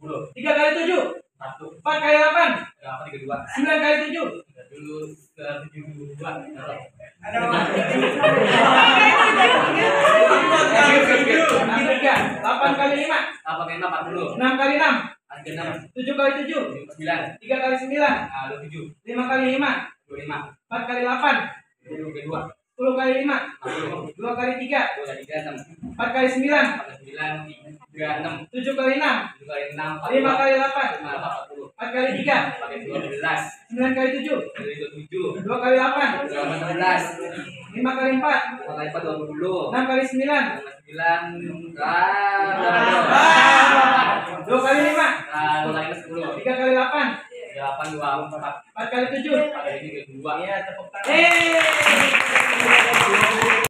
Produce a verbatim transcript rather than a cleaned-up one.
sepuluh. tiga kali tujuh. satu. empat kali delapan. Berapa? tiga puluh dua. sembilan kali tujuh. Dulu ke tujuh puluh dua. tiga. delapan kali lima. Apa kali empat puluh? enam kali enam. Ada enam. tujuh kali tujuh. sembilan. tiga kali sembilan. Ah, dua tujuh. lima kali lima. dua lima. empat kali delapan. dua dua. sepuluh kali lima. dua kali tiga. dua kali tiga enam. empat kali sembilan. empat kali sembilan tiga enam. tujuh kali enam. tujuh kali enam. lima kali delapan. empat puluh. empat kali tiga. Pakai dua belas. sembilan kali tujuh. Dari dua tujuh. dua kali delapan. delapan belas. lima kali empat. empat kali empat dua puluh. enam kali sembilan. sembilan. dua kali lima. Ah, dua kali sepuluh. tiga kali delapan. delapan dua empat. empat kali tujuh. Pada ini dua. Iya, tepuk tangan. Eh.